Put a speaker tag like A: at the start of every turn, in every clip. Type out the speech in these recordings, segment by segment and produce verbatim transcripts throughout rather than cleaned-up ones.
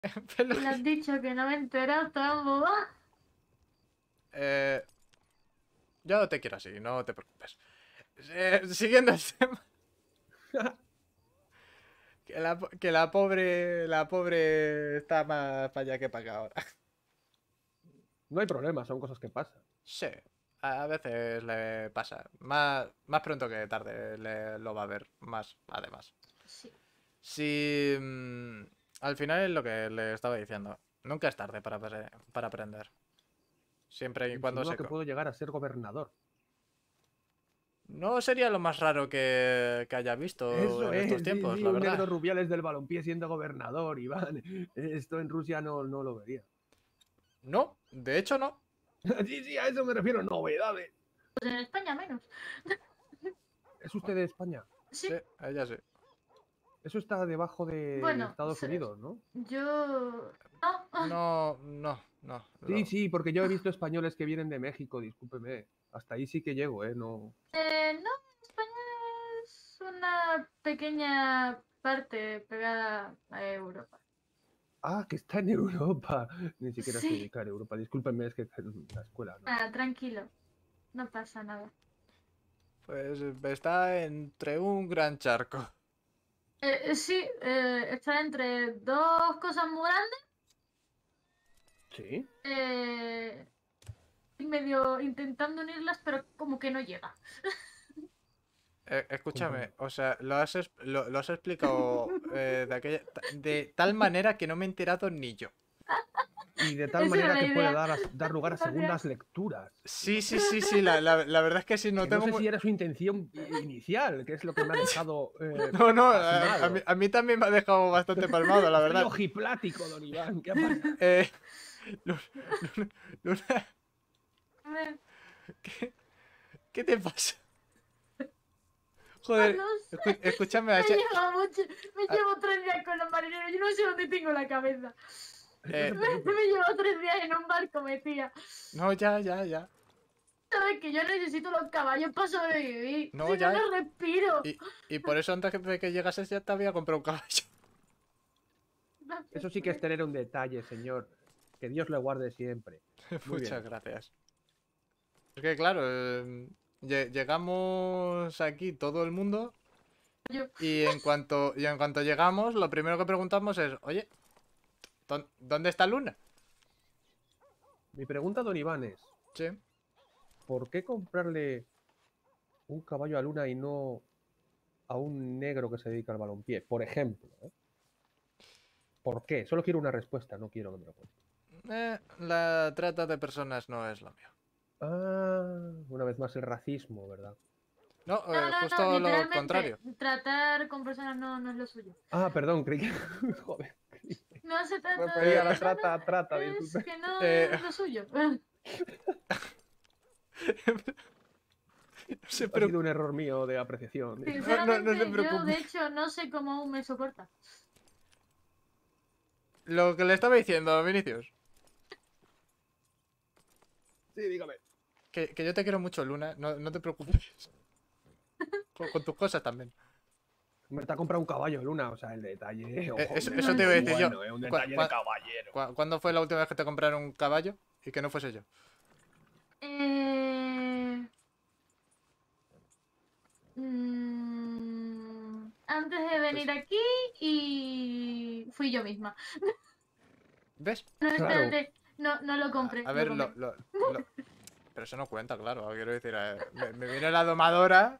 A: Pero,
B: Le has dicho que no me he enterado, tan boba.
A: eh, yo no te quiero así, no te preocupes. Eh, siguiendo el tema. Que la, po- que la pobre. La pobre está más para allá que para acá ahora.
C: No hay problema, son cosas que pasan.
A: Sí, a veces le pasa. Más, más pronto que tarde le, lo va a ver. Más, además.
B: Sí.
A: Si. mm, al final es lo que le estaba diciendo. Nunca es tarde para, apre- para aprender. Siempre y cuando
C: Insinúa
A: se.
C: que
A: co-
C: puedo llegar a ser gobernador.
A: No sería lo más raro que, que haya visto
C: Eso
A: en estos
C: es, sí,
A: tiempos,
C: sí,
A: la
C: un
A: verdad.
C: negro Rubiales del balompié siendo gobernador, Iván. Esto en Rusia no, no lo vería.
A: No, de hecho no.
C: Sí, sí, a eso me refiero, novedades.
B: Pues en España menos.
C: ¿Es usted de España?
A: Sí,
B: Sí.
A: ella sí.
C: Eso está debajo de
B: Bueno,
C: Estados
B: se-
C: Unidos, ¿no?
B: yo... No.
A: No, no, no.
C: Sí,
A: lo-
C: sí, porque yo he visto españoles que vienen de México, discúlpeme. Hasta ahí sí que llego, ¿eh? No.
B: Eh, no, España es una pequeña parte pegada a Europa.
C: Ah, que está en Europa. Ni siquiera se
B: Sí.
C: dedica a Europa. Discúlpenme, es que en la escuela, ¿no?
B: Ah, tranquilo. No pasa nada.
A: Pues está entre un gran charco.
B: Eh, eh, sí, eh, está entre dos cosas muy grandes.
C: Sí.
B: eh, y medio intentando unirlas, pero como que no llega.
A: Eh, escúchame,
C: Comprendo.
A: o sea, lo has, es- lo, lo has explicado eh, de aquella, ta- de tal manera que no me he enterado ni yo.
C: Y de tal
B: Esa era
C: manera
B: la
C: que puede
B: idea.
C: dar, a- dar lugar a segundas
B: Gracias.
C: lecturas.
A: Sí, sí, sí, sí, la, la- la verdad es que sí, no
C: Que no
A: tengo
C: sé
A: muy...
C: si era su intención i- inicial, que es lo que me ha dejado eh,
A: No, no, a, a mí,
C: pasmado.
A: a mí también me ha dejado bastante palmado, la
C: Estoy
A: verdad.
C: ojiplático, don Iván. ¿Qué ha pasado?
A: Eh, Lu- Lu- Luna,
B: Me-
A: ¿qué, qué te pasa?
B: No
A: Joder,
B: lo sé.
A: escu- escúchame,
B: Me
A: Ashe-
B: lleva mucho. Me
A: a-
B: llevo tres días con los marineros. Yo no sé dónde tengo la cabeza.
C: No se
A: eh,
B: Me,
C: preocupe.
B: me llevo tres días en un barco metida.
A: no, ya, ya, ya.
B: Sabes que yo necesito los caballos para sobrevivir.
A: No,
B: Si no,
A: ya.
B: no respiro.
A: Y, y por eso antes de que llegases ya te había comprado un caballo.
C: Eso sí que es tener un detalle, señor. Que Dios le guarde siempre. Muy
A: Muchas
C: bien.
A: gracias. Es que claro, eh, lle- llegamos aquí todo el mundo
B: Yo,
A: y en cuanto, y en cuanto llegamos, lo primero que preguntamos es, oye, ¿dó- ¿dónde está Luna?
C: Mi pregunta, don Iván, es:
A: Sí.
C: ¿por qué comprarle un caballo a Luna y no a un negro que se dedica al balompié? Por ejemplo, ¿eh? ¿Por qué? Solo quiero una respuesta, no quiero que me lo cuente.
A: Eh, la trata de personas no es lo mío.
C: Ah, una vez más el racismo, ¿verdad?
A: No,
B: no,
A: eh,
B: no, no,
A: justo lo
B: literalmente,
A: contrario.
B: tratar con personas no, no es lo suyo.
C: Ah, perdón, creí que... Joder,
B: No se
C: me
B: trata
C: refería
B: de
C: a la
A: Eh,
B: personas,
C: trata, trata,
B: es
C: disculpe.
B: que no
A: eh,
B: es lo suyo.
A: no se
C: Ha sido un
A: preocupe.
C: error mío de apreciación.
A: No, no, no se
B: Sinceramente, yo
A: preocupe.
B: de hecho no sé cómo aún me soporta.
A: Lo que le estaba diciendo, Vinicius,
C: Sí, dígame.
A: que, que yo te quiero mucho, Luna, no, no te preocupes. Con, con tus cosas también.
C: Me está comprando un caballo, Luna, o sea, el detalle.
A: Eh,
C: Ojo,
A: eso,
C: un
A: eso te
C: detalle
A: iba a
C: muy
A: decir yo.
C: bueno, ¿eh? Un
A: Cua-
C: detalle de
A: cua-
C: caballero.
A: cua- ¿Cuándo fue la última vez que te compraron un caballo y que no fuese yo?
B: Eh, mm, antes de
A: Pues,
B: venir aquí y fui yo misma.
A: ¿ves?
B: No,
C: Claro,
B: espérate, no, no lo
A: A,
B: compré,
A: a
B: lo
A: ver, lo,
B: compré.
A: lo, lo- Pero eso no cuenta, claro. Quiero decir, eh, me, me viene la domadora.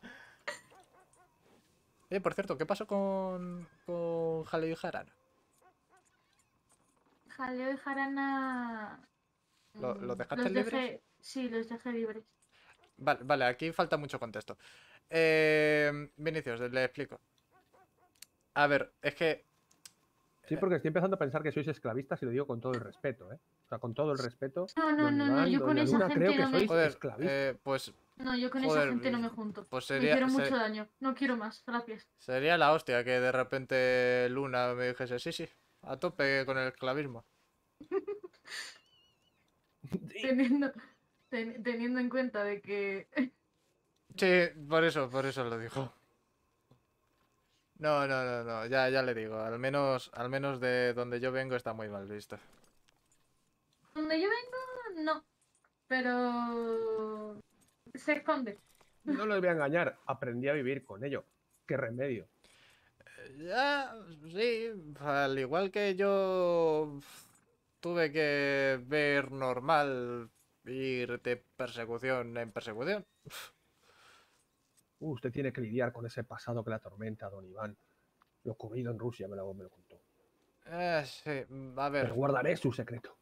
A: Eh, por cierto, ¿qué pasó con, con Jaleo y Jarana?
B: Jaleo y Jarana.
A: ¿Lo, ¿los
B: mm,
A: dejaste
B: Los
A: libres?
B: dejé, sí, los dejé libres.
A: Vale, vale, aquí falta mucho contexto. Eh, Vinicius, le explico. A ver, es que...
C: sí, porque estoy empezando a pensar que sois esclavistas y lo digo con todo el respeto, ¿eh? O sea, con todo el respeto,
B: No, no,
C: don
B: no, no,
C: Iván,
B: yo con
C: doña
B: esa
C: Luna, creo
B: gente
C: que
B: no me.
C: sois
A: Joder,
C: esclavistas.
A: eh, pues...
B: No, yo con esa
A: Joder,
B: gente no me junto.
A: pues
B: Me
A: sería...
B: hicieron mucho
A: se-
B: daño. No quiero más, gracias.
A: sería la hostia que de repente Luna me dijese, sí, sí, a tope con el esclavismo.
C: Sí.
B: Teniendo, ten- teniendo en cuenta de que.
A: Sí, por eso, por eso lo dijo. No, no, no, no, ya, ya le digo, al menos, al menos de donde yo vengo está muy mal visto.
B: Donde yo vengo, no. Pero se esconde.
C: No les voy a engañar, aprendí a vivir con ello. ¿Qué remedio?
A: Ya, sí, al igual que yo tuve que ver normal ir de persecución en persecución.
C: Uh, usted tiene que lidiar con ese pasado que le atormenta, don Iván. Lo ocurrido en Rusia me lo, me lo contó.
A: Eh, sí, a ver,
C: Pero guardaré su secreto.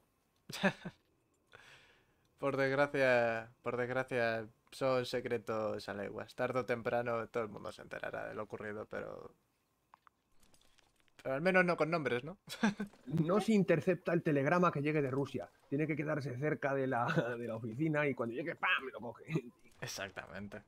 A: por desgracia, por desgracia, son secretos a leguas. Tarde o temprano todo el mundo se enterará de lo ocurrido, pero... Pero al menos no con nombres, ¿no?
C: No se intercepta el telegrama que llegue de Rusia. Tiene que quedarse cerca de la, de la oficina y cuando llegue, ¡pam!, me lo coge.
A: Exactamente.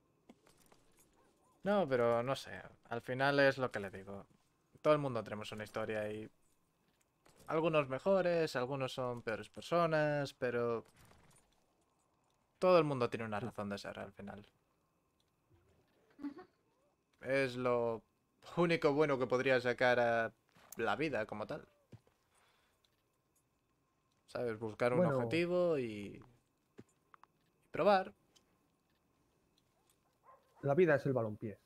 A: No, pero no sé. Al final es lo que le digo. Todo el mundo tenemos una historia y... Algunos mejores, algunos son peores personas, pero... Todo el mundo tiene una razón de ser al final.
B: Ujú.
A: Es lo único bueno que podría sacar a la vida como tal. ¿Sabes? Buscar un
C: Bueno,
A: objetivo y... y probar.
C: la vida es el balompié.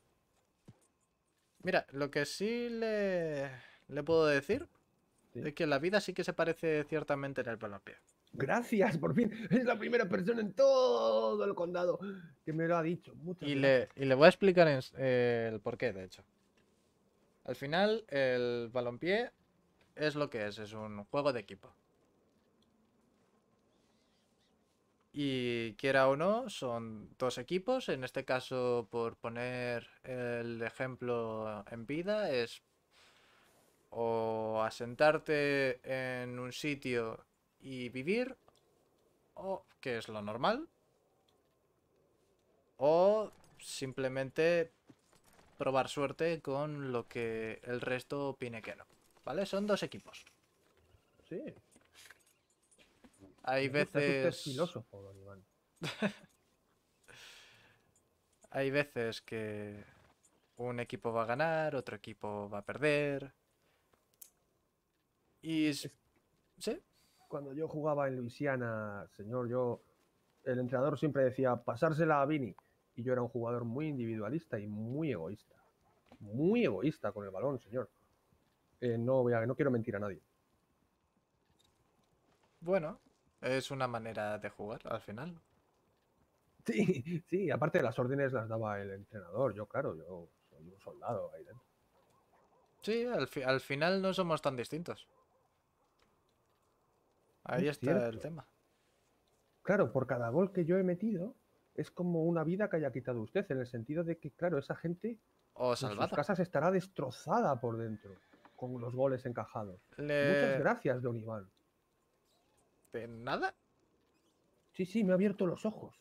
A: Mira, lo que sí le, le puedo decir
C: ¿Sí?
A: es que la vida sí que se parece ciertamente en el balompié.
C: Gracias, por fin. Es la primera persona en todo el condado que me lo ha dicho. Muchas
A: Y
C: gracias.
A: le, y le voy a explicar en- eh, el porqué, de hecho. Al final, el balompié es lo que es, es un juego de equipo. Y quiera o no, son dos equipos. En este caso, por poner el ejemplo en vida, es o asentarte en un sitio y vivir, o que es lo normal, o simplemente probar suerte con lo que el resto opine que no. ¿Vale? Son dos equipos.
C: Sí.
A: Hay
C: Me gusta, es usted
A: veces.
C: filósofo, don Iván.
A: Hay veces que un equipo va a ganar, otro equipo va a perder. Y. s-
C: Es-
A: ¿Sí?
C: Cuando yo jugaba en Luisiana, señor, yo, el entrenador siempre decía pasársela a Vini. Y yo era un jugador muy individualista y muy egoísta. Muy egoísta con el balón, señor. Eh, no, voy a, no quiero mentir a nadie.
A: Bueno, es una manera de jugar al final.
C: Sí, sí, aparte de las órdenes las daba el entrenador. Yo, claro, yo soy un soldado ahí dentro.
A: Sí, al, fi- al final no somos tan distintos. Ahí
C: Es
A: está el
C: cierto.
A: tema.
C: Claro, por cada gol que yo he metido, es como una vida que haya quitado usted, en el sentido de que, claro, esa gente
A: O
C: en sus
A: salvada.
C: casas estará destrozada por dentro, con los goles encajados. Muchas
A: Le...
C: gracias, don Iván.
A: ¿De nada?
C: Sí, sí, me ha abierto los ojos.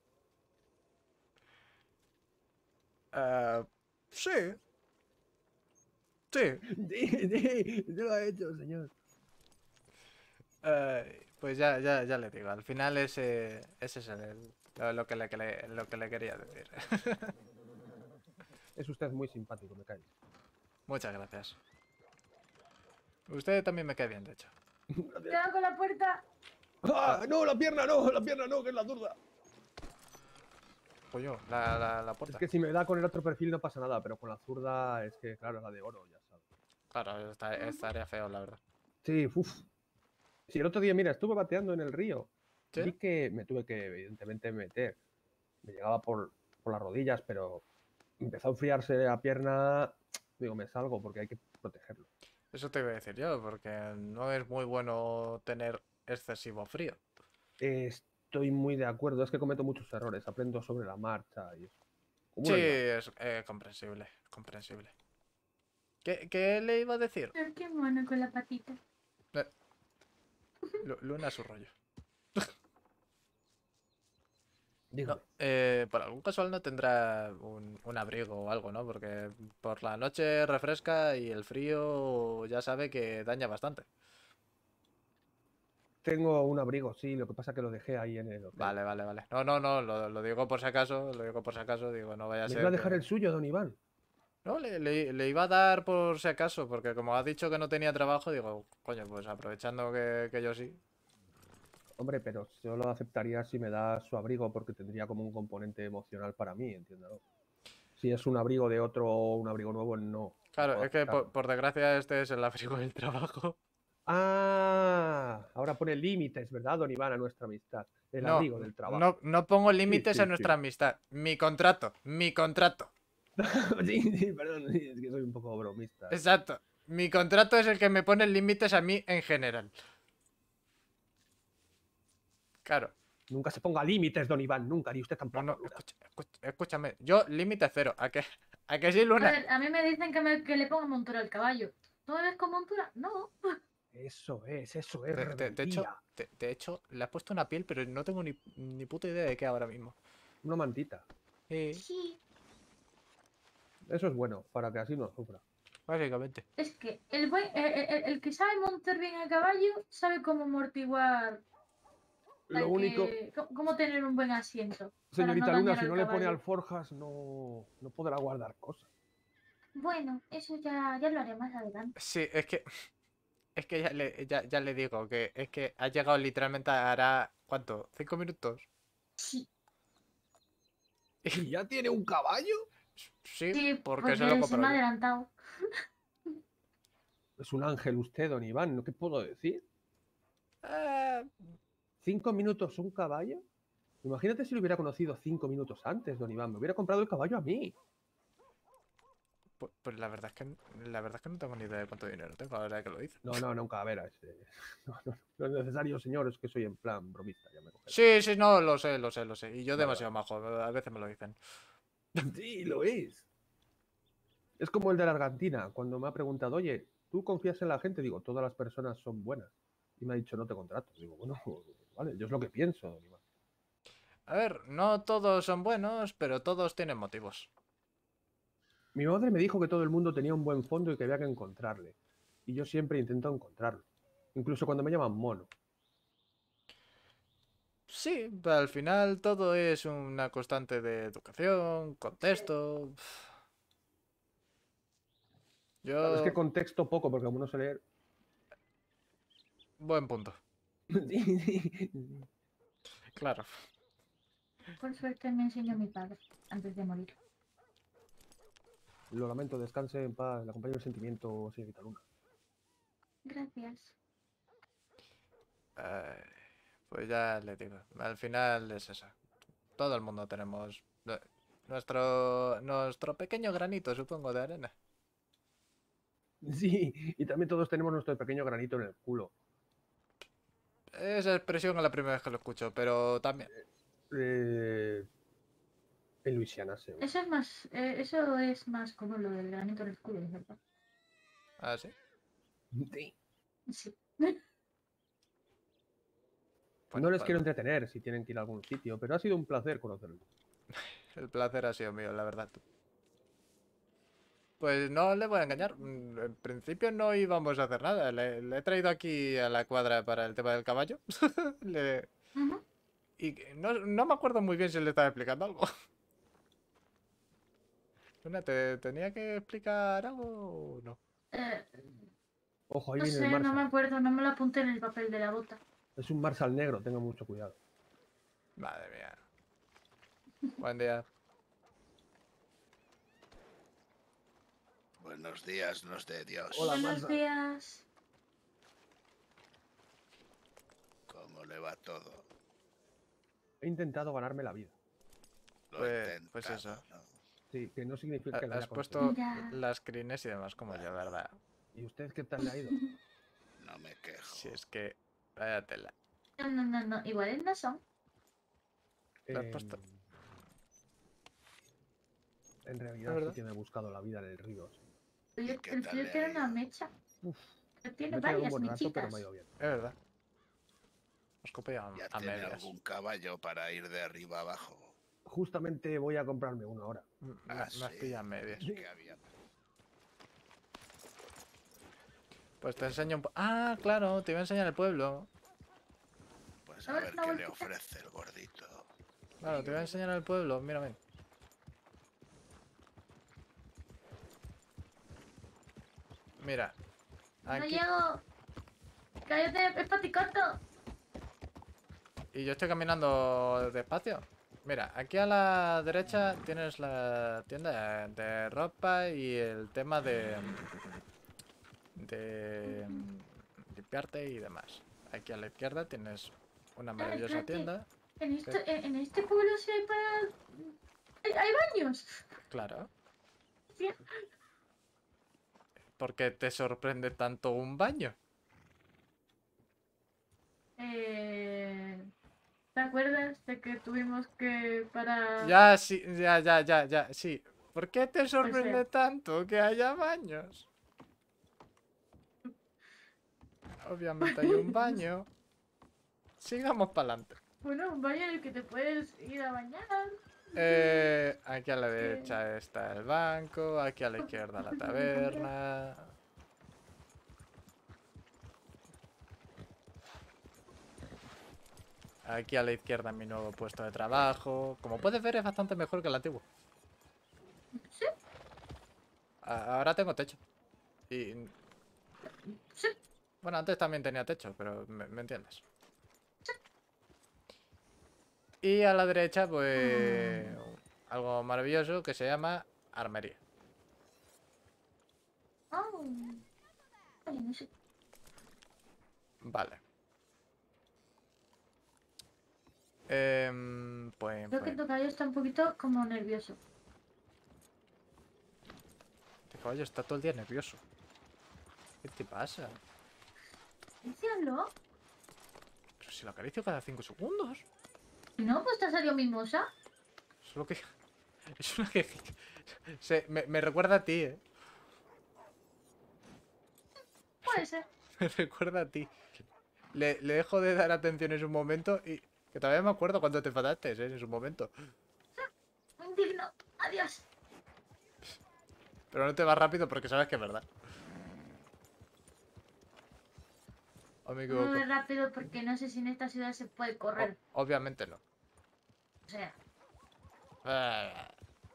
A: Eh, sí, sí.
C: Sí, sí, se lo ha hecho, señor.
A: Eh, pues ya, ya, ya le digo. Al final ese, ese es el, lo, lo que le, que le- lo que le quería decir.
C: Es usted muy simpático, me cae.
A: Muchas gracias. Usted también me cae bien, de hecho.
C: Gracias.
B: Cuidado con la puerta.
C: ¡Ah! No, la pierna no, la pierna no, que es la zurda.
A: Coño, la, la, la
C: Es
A: puerta.
C: que si me da con el otro perfil no pasa nada, pero con la zurda es que, claro, la de oro, ya sabes.
A: Claro, está, estaría feo, la verdad.
C: Sí, uff. Si el otro día, mira, estuve bateando en el río.
A: ¿Sí?
C: Vi que me tuve que, evidentemente, meter. Me llegaba por, por las rodillas, pero empezó a enfriarse la pierna. Digo, me salgo porque hay que protegerlo.
A: Eso te iba a decir yo, porque no es muy bueno tener excesivo frío.
C: Estoy muy de acuerdo, es que cometo muchos errores, aprendo sobre la marcha y eso. Como
A: Sí,
C: un animal.
A: es eh, comprensible, comprensible. ¿Qué, qué le iba a decir?
B: Pero qué mono con la patita.
A: Eh, Lu- Luna a su rollo.
C: Dígame.
A: No, eh, por algún casual no tendrá un, un abrigo o algo, ¿no? Porque por la noche refresca y el frío ya sabe que daña bastante.
C: Tengo un abrigo, sí, lo que pasa es que lo dejé ahí en el hotel.
A: Vale, vale, vale. No, no, no, lo, lo digo por si acaso, lo digo por si acaso, digo, no vaya a
C: Me iba a
A: ser
C: dejar
A: que...
C: el suyo, don Iván.
A: No, le, le- le iba a dar por si acaso, porque como ha dicho que no tenía trabajo, digo, coño, pues aprovechando que, que yo sí.
C: Hombre, pero solo aceptaría si me da su abrigo porque tendría como un componente emocional para mí, entiéndalo. Si es un abrigo de otro o un abrigo nuevo, no. No
A: Claro,
C: puedo
A: es que por,
C: aceptarlo.
A: por desgracia este es el abrigo del trabajo.
C: Ah, ahora pone límites, ¿verdad, don Iván, a nuestra amistad? El
A: No,
C: abrigo del
A: no,
C: trabajo.
A: no pongo
C: Sí,
A: límites a
C: sí,
A: nuestra
C: sí.
A: amistad. Mi contrato, mi contrato.
C: Sí, sí, perdón, sí, es que soy un poco bromista. ¿eh?
A: Exacto. Mi contrato es el que me pone límites a mí en general. Claro.
C: Nunca se ponga límites, don Iván, nunca, ni usted
A: No,
C: tampoco,
A: no,
C: Luna.
A: escucha- escucha- escúchame. Yo, límite cero. ¿A qué? ¿A qué sí,
B: A
A: Luna?
B: ver, a mí me dicen que, me, que le ponga montura al caballo. ¿Tú me ves con montura? No.
C: Eso es, eso es
A: De, de- de hecho,
C: rebeldía.
A: de, de hecho, le has puesto una piel, pero no tengo ni, ni puta idea de qué ahora mismo.
C: Una mantita.
A: Eh,
B: Sí.
C: Eso es bueno, para que así no sufra.
A: básicamente.
B: Es que el, buen, el, el- el que sabe montar bien a caballo sabe cómo amortiguar,
C: Lo
B: al
C: único,
B: que, cómo cómo tener un buen asiento para no
C: señorita Luna,
B: dañar
C: si
B: al
C: no le pone
B: caballo.
C: alforjas, no, no podrá guardar cosas.
B: Bueno, eso ya, ya lo haré más adelante.
A: Sí, es que. Es que ya le, ya, ya le digo que es que ha llegado literalmente hará. ¿Cuánto? ¿Cinco minutos?
B: Sí,
C: ¿Y ya tiene un caballo?
A: Sí,
B: sí,
A: porque se lo he
B: porque se me
A: comprado
B: ha
A: yo.
B: adelantado.
C: Es un ángel usted, don Iván, ¿no? ¿Qué puedo decir?
A: Eh,
C: ¿Cinco minutos un caballo? Imagínate si lo hubiera conocido cinco minutos antes, don Iván. Me hubiera comprado el caballo a mí.
A: pues, pues la verdad es que la verdad es que no tengo ni idea de cuánto dinero tengo ahora que lo hice.
C: No, no, nunca, a ver, es, eh, no, no, no es necesario, señor, es que soy en plan bromista, ya me coge.
A: Sí, sí, no, lo sé, lo sé, lo sé. Y yo
C: Vale,
A: demasiado
C: vale.
A: majo, a veces me lo dicen.
C: Sí, lo es. Es como el de la Argentina, cuando me ha preguntado, oye, ¿tú confías en la gente? Digo, todas las personas son buenas. Y me ha dicho, no te contrato. Digo, bueno, vale, yo es lo que pienso, don Iván.
A: A ver, no todos son buenos, pero todos tienen motivos.
C: Mi madre me dijo que todo el mundo tenía un buen fondo y que había que encontrarle. Y yo siempre intento encontrarlo. Incluso cuando me llaman mono.
A: Sí, pero al final todo es una constante de educación, contexto.
C: Claro, es que
A: Yo,
C: contexto poco, porque como no sé leer.
A: buen punto.
C: Sí, sí.
A: Claro.
B: Por suerte me enseñó mi padre antes de morir.
C: Lo lamento, descanse en paz, le acompaño el sentimiento, señorita Luna.
B: Gracias.
A: Ay, pues ya le digo. Al final es eso. Todo el mundo tenemos eh, nuestro, nuestro pequeño granito, supongo, de arena.
C: Sí, y también todos tenemos nuestro pequeño granito en el culo.
A: Esa expresión es la primera vez que lo escucho, pero también.
C: Eh, en Luisiana, seguro.
B: Eso es más, eh, eso es más como lo del granito en el culo, ¿verdad?
A: Ah, sí.
C: Sí.
B: Sí.
A: Bueno,
C: No les
A: pues
C: quiero entretener si tienen que ir a algún sitio, pero ha sido un placer conocerlos.
A: el placer ha sido mío, la verdad. Pues no le voy a engañar. mm, En principio no íbamos a hacer nada. Le, le he traído aquí a la cuadra para el tema del caballo. Le-
B: Ujú.
A: Y que no, no me acuerdo muy bien si le estaba explicando algo. Luna, ¿te tenía que explicar algo o no?
B: Eh,
C: Ojo, ahí
B: no
C: viene el
B: sé, no me
C: Marshall.
B: acuerdo, no me lo apunté en el papel de la bota.
C: Es un Marshall negro, tenga mucho cuidado.
A: Madre mía. Buen día.
D: Buenos días, nos de Dios.
C: Hola,
B: Buenos
C: Marshall.
B: días.
D: ¿Cómo le va todo?
C: He intentado ganarme la vida.
D: Lo
A: Pues-
D: he intentado,
A: pues eso.
D: ¿no?
C: Sí, que no significa
A: Ha-
C: que la
A: Has
C: haya
A: puesto
C: conseguido.
B: Ya.
A: las crines y demás como yo, ¿verdad?
C: ¿Y usted qué tal le ha ido?
D: No me quejo.
A: Si es que... Vaya tela.
B: No, no, no, no, iguales no son.
A: Lo has
C: Em,
A: puesto.
C: en
A: ¿Es
C: realidad sí
A: verdad?
C: que me he buscado la vida en el río. sí.
B: El,
D: ¿Y qué
B: el
D: tal
B: tío
D: le ha
B: tiene una
D: ido?
B: mecha.
C: Uf,
B: Pero
C: me
B: tiene
C: he tirado un
B: varias
C: buen rato, pero
B: mechitas.
C: me ha ido bien.
A: Es verdad. Os copio a,
D: ¿Ya
A: a
D: tiene
A: medias.
D: algún caballo para ir de arriba abajo?
C: Justamente voy a comprarme uno ahora.
A: M- Me,
D: Ah,
A: me has
D: sí.
A: pillado a medias.
D: ¿Y qué había?
A: Pues te enseño un po... Ah, claro, te iba a enseñar el pueblo.
D: Pues
B: A
D: a
B: ver,
D: ver
B: una
D: qué le
B: vueltita.
D: ofrece el gordito.
A: Claro, te iba a enseñar el pueblo, mírame. Mira.
B: No
A: Aquí.
B: llego. Cállate, es paticoto.
A: Y yo estoy caminando despacio. Mira, aquí a la derecha tienes la tienda de ropa y el tema de... de limpiarte y demás. Aquí a la izquierda tienes una maravillosa
B: espérate.
A: tienda.
B: En este, en, en este pueblo sí hay para. Hay, hay baños.
A: Claro.
B: Sí.
A: ¿Por qué te sorprende tanto un baño?
B: Eh, ¿Te acuerdas de que tuvimos que para.
A: Ya, sí, ya, ya, ya, ya, sí. ¿Por qué te
B: Pues
A: sorprende
B: sea.
A: tanto que haya baños? Obviamente hay un baño. Sigamos para adelante.
B: Bueno, un baño en el que te puedes ir a bañar.
A: Eh, aquí a la
B: Que-
A: derecha está el banco, aquí a la izquierda la taberna. Aquí a la izquierda mi nuevo puesto de trabajo. Como puedes ver es bastante mejor que el antiguo.
B: Sí,
A: A- Ahora tengo techo. Y
B: sí.
A: bueno, antes también tenía techo, pero me, me entiendes. Y a la derecha, pues algo maravilloso que se llama armería.
B: Oh. Ay, no sé.
A: Vale. Em, pues,
B: Creo que
A: pues,
B: tu caballo está un poquito como nervioso.
A: este caballo está todo el día nervioso. ¿Qué te pasa?
B: Díselo.
A: Pero si lo acaricio cada cinco segundos.
B: No, pues te ha salido mimosa.
A: Solo que... Es una que... Se, me, me recuerda a ti, eh.
B: Puede ser.
A: Me recuerda a ti. Le, le dejo de dar atención en su momento y... Que todavía me acuerdo cuando te enfadaste, eh, en su momento.
B: Indigno. Adiós.
A: Pero no te vas rápido porque sabes que es verdad. ¿O me
B: No me
A: equivoco?
B: voy rápido porque no sé si en esta ciudad se puede correr.
A: O- obviamente no.
B: O sea,
A: Ah.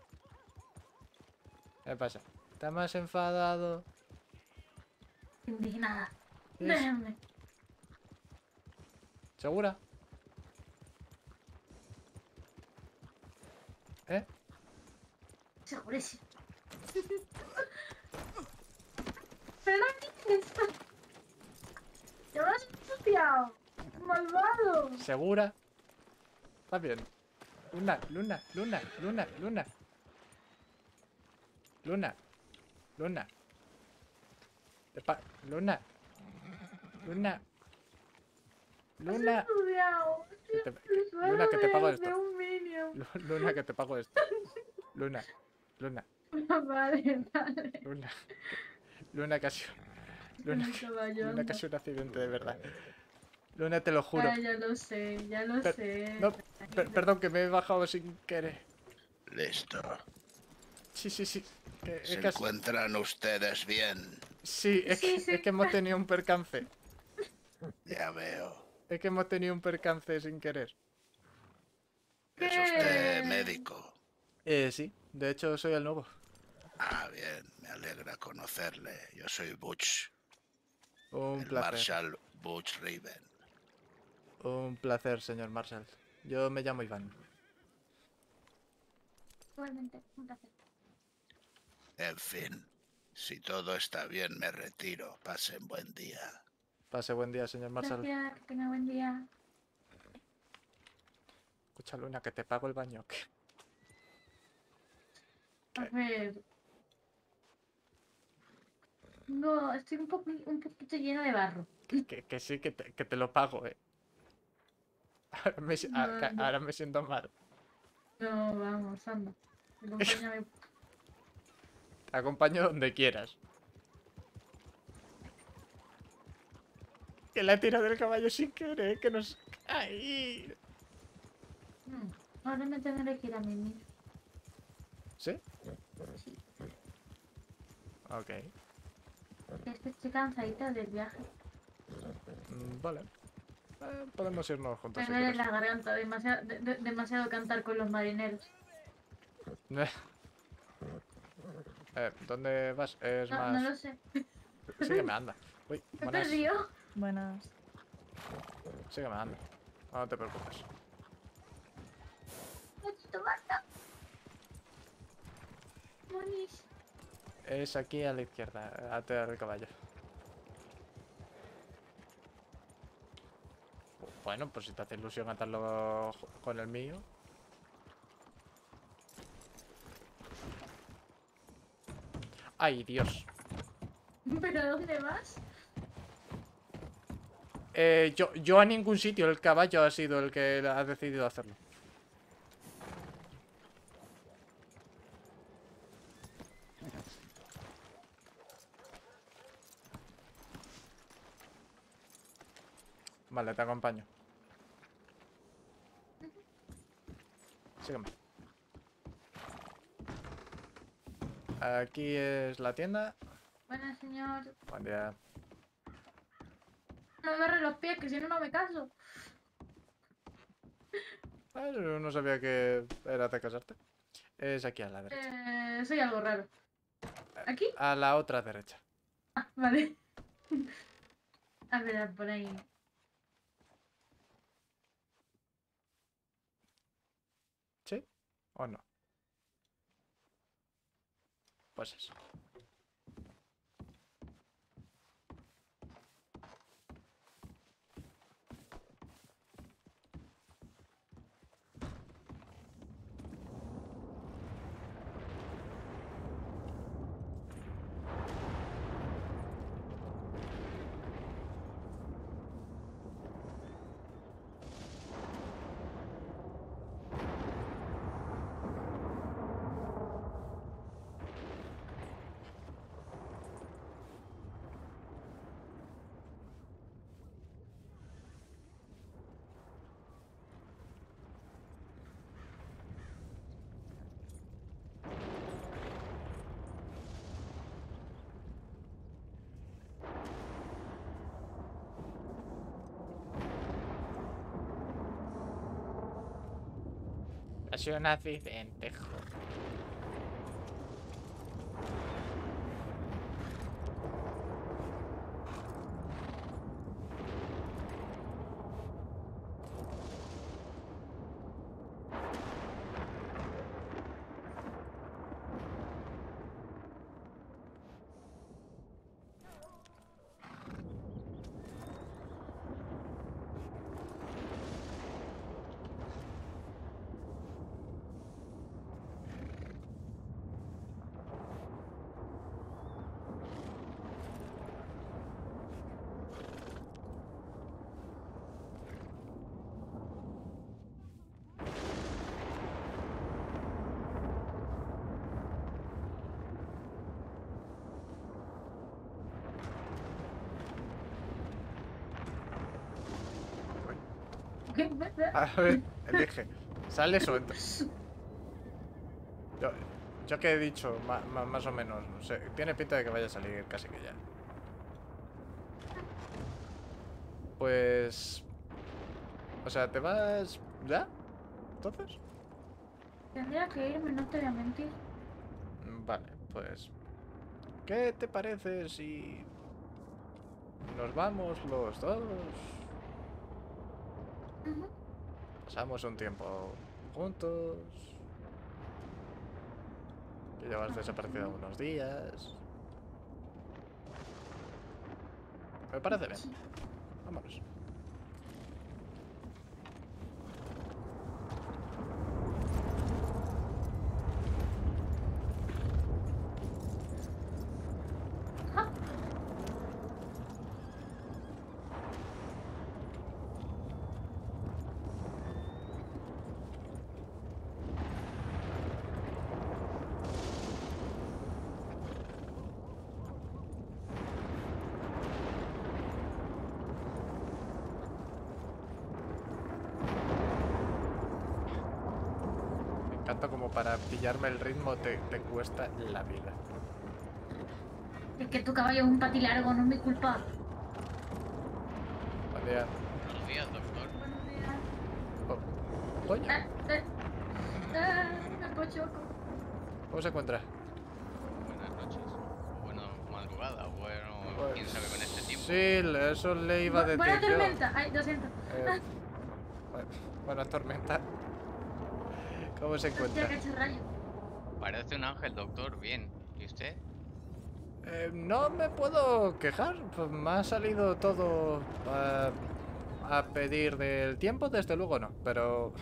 A: ¿Qué pasa? ¿Estás más enfadado?
B: indignada.
A: ¿Sí?
B: Déjame.
A: ¿Segura? ¿Eh?
B: Segurísimo. Pero no tienes. Te vas ensuciado. Malvado.
A: ¿Segura? Está bien. Luna, Luna, Luna, Luna, Luna. Luna. Luna. Te pa- Luna. Luna. Luna.
B: Ensuciado.
A: Que te-
B: El suelo
A: Luna, que te pago
B: de-
A: esto.
B: de un minion.
A: Lu- Luna, que te pago esto. Luna. Luna.
B: Vale, vale.
A: Luna. Luna, casi. Luna,
B: Mi caballo,
A: Luna,
B: anda.
A: casi un accidente de verdad. Luna, te lo juro.
B: Ah, ya lo sé, ya lo
A: Per-
B: sé.
A: No, per- perdón, que me he bajado sin querer.
D: Listo.
A: Sí, sí, sí. Que-
D: ¿Se
A: es que has-
D: encuentran ustedes bien?
A: sí, es
B: Sí,
A: que,
B: sí.
A: es que hemos tenido un percance.
D: Ya veo.
A: Es que hemos tenido un percance sin querer.
D: ¿Es
B: ¿Qué?
D: usted médico?
A: Eh, sí. De hecho, soy el nuevo.
D: Ah, bien. Me alegra conocerle. Yo soy Butch.
A: Un
D: el
A: placer.
D: Marshal Butch Raven.
A: Un placer, señor Marshall. Yo me llamo Iván.
B: Igualmente, un placer.
D: En fin. Si todo está bien, me retiro. Pasen buen día.
A: Pase buen día, señor Marshall.
B: Gracias, que tenga buen día.
A: Escucha, Luna, que te pago el baño. ¿Qué?
B: A ver. No, estoy un, poco, un poquito llena de barro.
A: Que, que sí, que te, que te lo pago, eh. Ahora me, si-
B: No,
A: a- ca-
B: no.
A: ahora me siento mal.
B: No, vamos, anda. Acompáñame.
A: Te acompaño donde quieras. Que la he tirado del caballo sin querer, que nos... ¡Ay!
B: Mm, Ahora me tendré que ir a mimir.
A: ¿Sí?
B: Sí,
A: Ok.
B: es que estoy cansadita del viaje.
A: Mm, vale. Eh, podemos irnos juntos
B: Me
A: si
B: duele
A: quieres.
B: la garganta, demasiado, de- de- demasiado cantar con los marineros.
A: Eh, ¿dónde vas? Es
B: No,
A: más...
B: no lo sé.
A: Sígueme, anda. Uy,
B: Me he
A: buenas.
B: perdido.
E: Buenas.
A: Sígueme, anda. No te preocupes.
B: Machito, basta. Monis.
A: Es aquí a la izquierda. Ate al caballo. Bueno, pues si te hace ilusión atarlo con el mío. Ay, Dios.
B: ¿Pero a dónde vas?
A: Eh, yo, yo a ningún sitio. El caballo ha sido el que ha decidido hacerlo. Vale, te acompaño. Sígueme. Aquí es la tienda.
B: Bueno, señor.
A: Buen día.
B: No me agarre los pies, que si no, no me caso.
A: Ah, yo no sabía que era de casarte. Es aquí a la derecha.
B: Eh, soy algo raro. ¿Aquí?
A: A la otra derecha.
B: Ah, vale. A ver, por ahí.
A: ¿Sí? ¿O no? Pues eso. Ha sido un accidente, joder. A ver, elige. ¿Sales o entras? Yo, yo que he dicho, ma- ma- más o menos, no sé. Tiene pinta de que vaya a salir casi que ya. Pues... O sea, ¿te vas ya? ¿Entonces?
B: Tendría que irme, no te voy a mentir.
A: Mm, Vale, pues... ¿Qué te parece si... nos vamos los dos?
B: Ujú.
A: Pasamos un tiempo juntos. Que llevas desaparecido unos días. Me parece bien.
B: Sí.
A: Vámonos.
B: Ah,
A: Me encanta como para pillarme el ritmo te, te cuesta la vida.
B: es que tu caballo es un pati largo, no es mi culpa.
A: Buen día.
F: Buenos días, doctor.
B: Buenos días.
A: Oh, coño,
B: Ah, eh, ah, me pochoco.
A: ¿cómo se encuentra?
F: Buenas noches. O Buena madrugada. Bueno,
A: Pues,
E: ¿Quién sabe con este tiempo?
A: sí, le- eso le iba a
B: Bu-
A: decir
B: Buena
A: yo.
B: tormenta. Ay, lo siento.
A: Eh, bueno, buena tormenta. ¿Cómo se
B: Hostia,
A: encuentra?
B: cacharrayo.
E: Parece un ángel, doctor. Bien. ¿Y usted?
A: Eh, no me puedo quejar. Pues me ha salido todo eh, a pedir del tiempo, desde luego no. Pero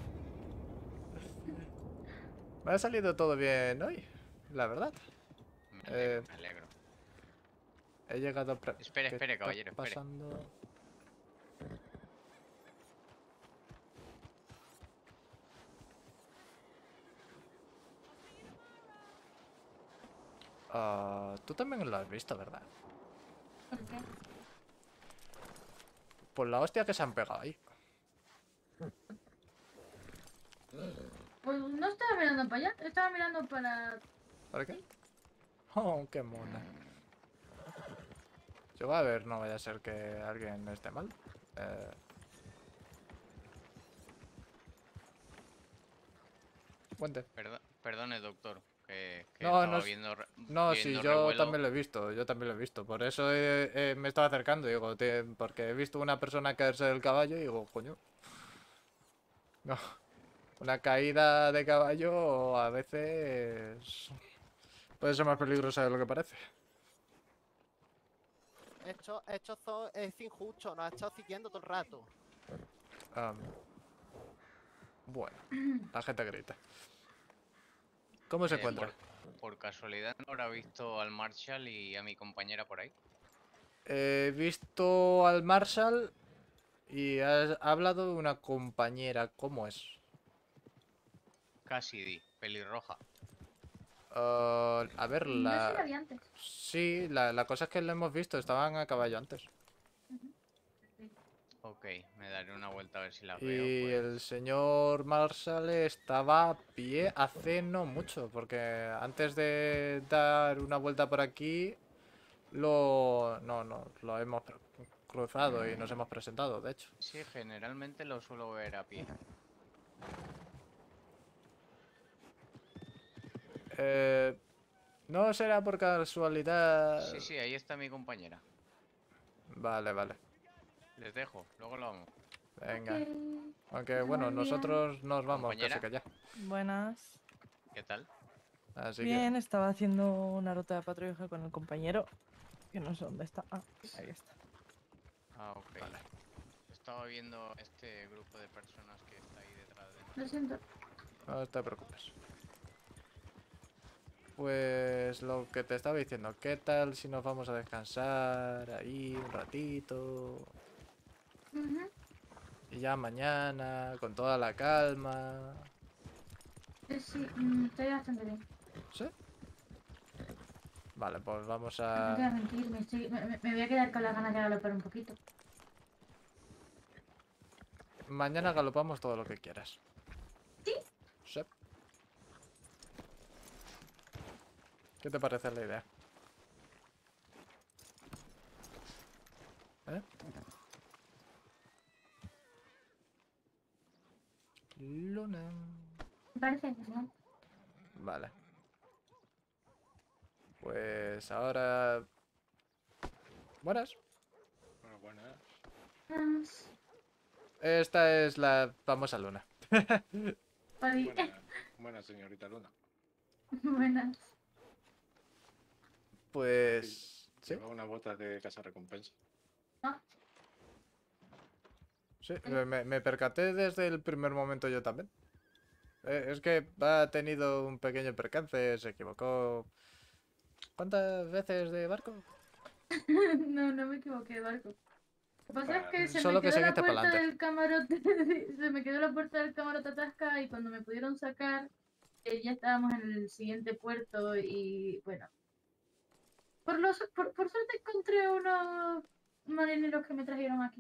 A: me ha salido todo bien hoy, la verdad.
E: Me alegro,
A: Eh,
E: me alegro.
A: He llegado a... pre-
E: Espere,
A: ¿Qué
E: espere,
A: está
E: caballero, espere.
A: pasando? Ah, tú también lo has visto, ¿verdad?
B: ¿Por qué?
A: Por la hostia que se han pegado ahí.
B: Pues no estaba mirando para allá, estaba mirando para...
A: ¿Para qué? Oh, qué mona. Yo voy a ver, no vaya a ser que alguien esté mal. Eh... Cuente.
E: Perdo- perdone, doctor. Que, que
A: No,
E: estaba
A: no es-
E: viendo, re-
A: No, sí,
E: viendo
A: yo
E: revuelo.
A: también lo he visto, yo también lo he visto. Por eso he- he- me estaba acercando, digo, te- porque he visto una persona caerse del caballo y digo, coño. No, una caída de caballo a veces puede ser más peligrosa de lo que parece.
F: Esto, esto zo- es injusto, nos ha estado siguiendo todo el rato.
A: Am, bueno, la gente grita. ¿Cómo se
E: Eh,
A: encuentra?
E: Por, por casualidad, ¿no habrá visto al Marshall y a mi compañera por ahí?
A: He visto al Marshall y has ha hablado de una compañera. ¿Cómo es?
E: Cassidy, pelirroja.
A: Ah, a ver,
B: No sé, la
A: la...
B: vi antes.
A: Sí, la, la cosa es que lo hemos visto, estaban a caballo antes.
E: Ok, me daré una vuelta a ver si la
A: Y
E: veo. Pues.
A: el señor Marshall estaba a pie hace no mucho, porque antes de dar una vuelta por aquí, lo... No, no, lo hemos cruzado y nos hemos presentado, de hecho.
E: Sí, generalmente lo suelo ver a pie.
A: Eh, ¿No será por casualidad?
E: Sí, sí, ahí está mi compañera.
A: Vale, vale.
E: Les dejo, luego lo vamos.
A: Venga.
B: Ok.
A: Aunque bueno,
B: Muy bien.
A: nosotros nos vamos casi
E: Compañera.
A: que ya.
G: Buenas.
E: ¿Qué tal?
A: Así
G: Bien, estaba haciendo una ruta de patrullaje con el compañero. Que no sé dónde está. Ah, ahí está.
E: Ah, ok.
A: Vale.
E: Estaba viendo este grupo de personas que está ahí detrás de nosotros.
B: Lo siento.
A: que no te preocupes. Pues lo que te estaba diciendo, ¿qué tal si nos vamos a descansar ahí un ratito?
B: Ujú.
A: Y ya mañana, con toda la calma.
B: Eh, Sí, mm, estoy bastante bien.
A: ¿Sí? Vale, pues vamos
B: No te voy
A: a...
B: a mentir, me, estoy- me- me- me voy a quedar con las ganas de galopar un poquito.
A: Mañana galopamos todo lo que quieras.
B: ¿Sí?
A: Sí. ¿Qué te parece la idea? ¿Eh? Luna.
B: Me parece genial.
A: Vale. Pues ahora... Buenas.
H: Bueno, buenas.
B: Buenas.
A: Esta es la famosa luna.
B: Oli.
H: Buena, buena señorita Luna.
B: Buenas.
A: Pues... Sí,
H: Lleva unas botas de casa recompensa.
A: sí. Me, me percaté desde el primer momento yo también. Eh, es que ha tenido un pequeño percance, se equivocó. ¿Cuántas veces de barco?
B: No, no me equivoqué de barco. Lo que pasa es que se
A: Solo
B: me
A: que
B: quedó la
A: seguiste
B: puerta
A: pa'lante.
B: del camarote, se me quedó la puerta del camarote atascada y cuando me pudieron sacar, eh, ya estábamos en el siguiente puerto y bueno. Por, los, por, por suerte encontré unos marineros que me trajeron aquí.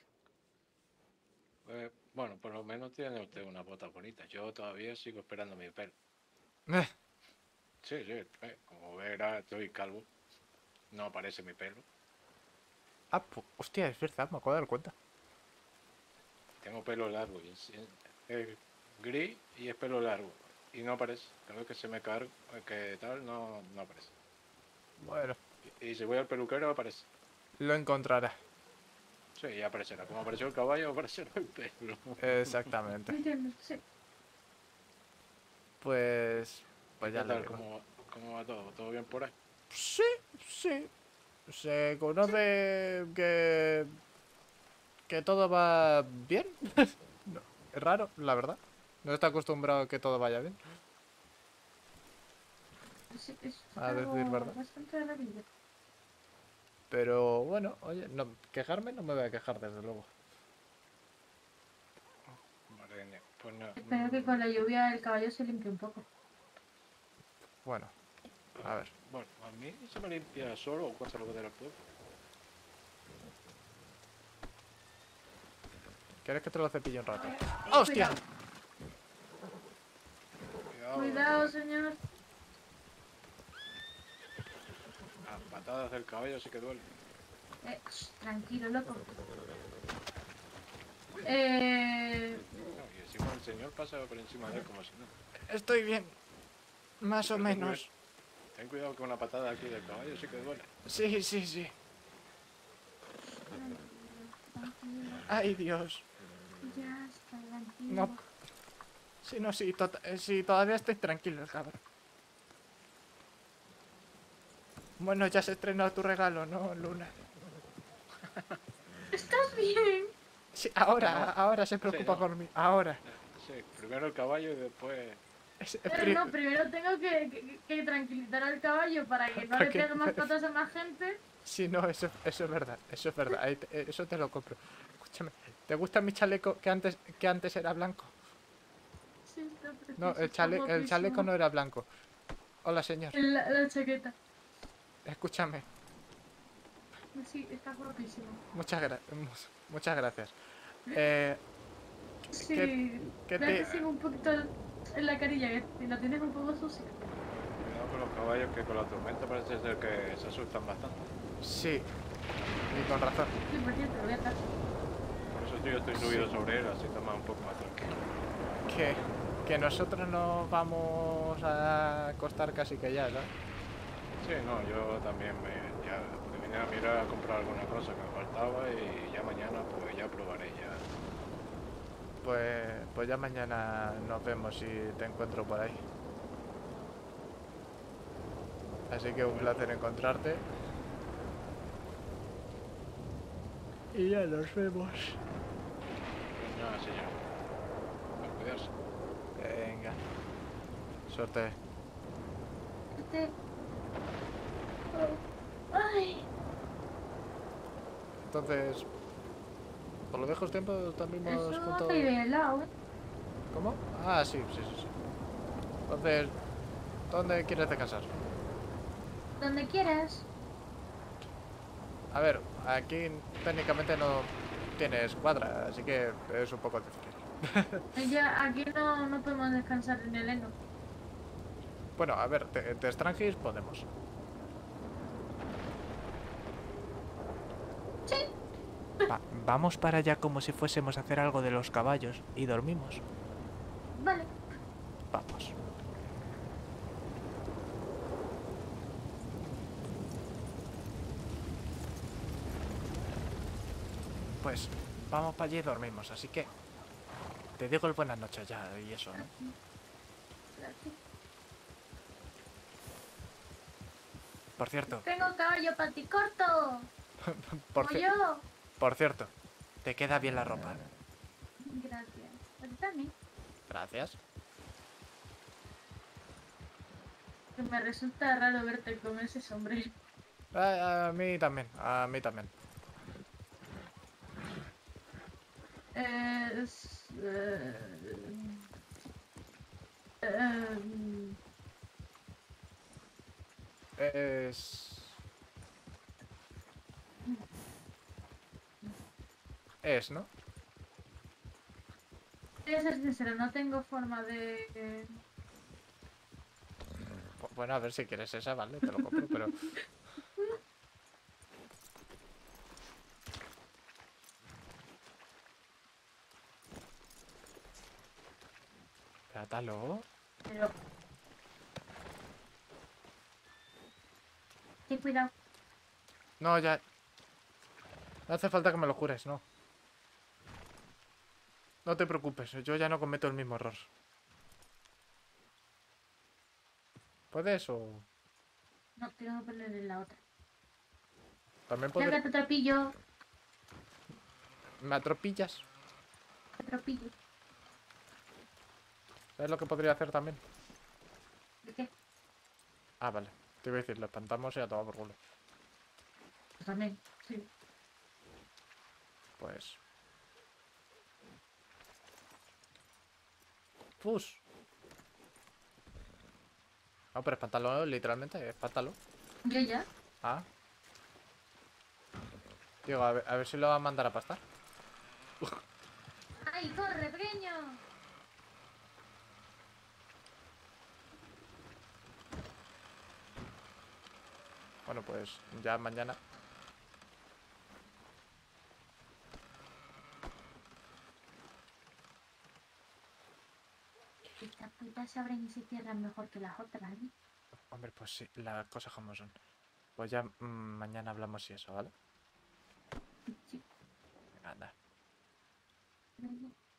H: Eh, bueno, por lo menos tiene usted unas botas bonitas. Yo todavía sigo esperando mi pelo.
A: Eh,
H: Sí, sí, eh, como verá, estoy calvo. No aparece mi pelo.
A: Ah, pu- hostia, es verdad, me acabo de dar cuenta.
H: Tengo pelo largo. Y es, es gris y es pelo largo. Y no aparece. Cada vez que se me carga, que tal, no, no aparece.
A: Bueno,
H: Y si voy al peluquero aparece.
A: Lo encontrará.
H: Sí, ya aparecerá. Como apareció el caballo, aparecerá el pelo.
A: Exactamente.
B: Entiendo, sí.
A: Pues... Pues
H: ¿Qué
A: ya le
H: tal?
A: digo.
H: ¿Cómo, va- ¿Cómo va todo? ¿Todo bien por ahí?
A: Sí, sí. Se conoce que... Que todo va bien. No, es raro, la verdad. No está acostumbrado a que todo vaya bien.
B: Sí, es
A: A decir
B: algo
A: verdad.
B: bastante rarillo.
A: Pero bueno, oye, no, quejarme no me voy a quejar desde luego.
H: Madre mía. Pues nada.
B: Espero que
H: mm,
B: con la lluvia el caballo se limpie un poco.
A: Bueno, a ver.
H: Bueno, a mí se me limpia solo o cuando salgo de la puerta.
A: ¿Quieres que te lo cepille un rato?
B: Eh,
A: ¡Hostia!
B: Cuidado,
H: Cuidado.
B: cuidado, señor.
H: Las patadas del caballo sí que duelen.
B: Eh, sh, tranquilo, loco. Eh,
H: No, y encima el señor pasa por encima de él como si no.
A: Estoy bien. Más o
H: Pero ten
A: menos.
H: cuida- Ten cuidado con una patada aquí del caballo sí que duele.
A: Sí, sí, sí.
B: tranquilo,
A: Ay, Dios.
B: ya está, tranquilo.
A: No. Sí, no, sí, tota- eh, sí, todavía estoy tranquilo, cabrón. Bueno, ya se estrenó tu regalo, ¿no, Luna?
B: ¿Estás bien?
A: Sí, ahora,
H: No.
A: ahora se preocupa
H: no.
A: por mí. Ahora.
H: Sí, primero el caballo y después...
A: Es- es
B: Pero
A: pri-
B: no, primero tengo que, que- que tranquilizar al caballo para que no
A: Para
B: le
A: que-
B: pegue más patas a más gente.
A: Sí, no, eso, eso es verdad, eso es verdad. Ahí te- eh, eso te lo compro. Escúchame, ¿te gusta mi chaleco que antes, que antes era blanco?
B: Sí, está precioso,
A: No, el,
B: está
A: chale, el
B: guapísimo.
A: chaleco no era blanco. Hola, señor.
B: La, la chaqueta.
A: Escúchame.
B: Sí, está guapísimo.
A: Muchas, gra- mu- muchas gracias. Eh,
B: Sí,
A: ¿Qué- qué
B: me
A: te-
B: hace así un poquito en la carilla, que la tienes un poco sucia.
H: Cuidado con los caballos que con la tormenta parece ser que se asustan bastante.
A: sí, y con razón.
B: Sí, por cierto, lo voy a atar.
H: Por eso yo estoy subido sobre él, así está más un poco más tranquilo.
A: Que, que nosotros nos vamos a acostar casi que ya, ¿no?
H: Sí, no, yo también me... Ya, porque vine a mirar a comprar alguna cosa que me faltaba y ya mañana pues ya probaré ya.
A: Pues, pues ya mañana nos vemos si te encuentro por ahí. Así que un placer encontrarte. Y ya nos vemos.
H: Pues nada, señor. A cuidarse.
A: Venga. Suerte.
B: Este... Oh. Ay,
A: Entonces, por los viejos tiempos también hemos
B: eso
A: junto...
B: hace de helado, ¿eh?
A: ¿Cómo? Ah, sí, sí, sí, sí. Entonces, ¿dónde quieres descansar?
B: Donde quieras.
A: A ver, aquí técnicamente no tienes cuadra, así que es un poco difícil.
B: Ya, aquí no, no podemos descansar en el heno.
A: Bueno, a ver, de, de Strangis podemos. Va- vamos para allá como si fuésemos a hacer algo de los caballos y dormimos.
B: Vale.
A: Vamos. Pues vamos para allí y dormimos, así que te digo el buenas noches ya y eso, ¿no?
B: Gracias.
A: Por cierto,
B: Tengo caballo paticorto.
A: por,
B: Como
A: ci-
B: yo.
A: por cierto, te queda bien la ropa.
B: Gracias. A ti también.
A: Gracias.
B: Que me resulta raro verte con ese sombrero.
A: A, a mí también, a mí también.
B: Eh, es, eh, eh,
A: Es... Es, ¿no?
B: voy a ser sincera, no tengo forma de...
A: Bu- Bueno, a ver si quieres esa, vale, te lo compro, pero... Trátalo.
B: Pero... Ten cuidado.
A: No, ya. No hace falta que me lo jures, no. No te preocupes, yo ya no cometo el mismo error. ¿Puedes o...?
B: No, tengo que ponerle la otra.
A: También puedes...
B: Lárgate, trapillo.
A: ¿Me atropillas?
B: Trapillo.
A: ¿Sabes lo que podría hacer también?
B: ¿De qué?
A: Ah, vale. Te iba a decir, lo espantamos y a tomar por culo.
B: Pues también, sí.
A: Pues... Fus. No, pero espántalo, literalmente, espántalo.
B: Yo ya.
A: Ah. Digo, a ver, a ver si lo va a mandar a pastar.
B: ¡Ay, corre, pequeño!
A: Bueno, pues ya mañana.
B: Estas putas se abren y se cierran mejor que las otras, ¿eh?
A: Hombre, pues sí, las cosas como son. Pues ya mm, mañana hablamos y eso, ¿vale?
B: Sí.
A: Venga, anda.
B: Venga.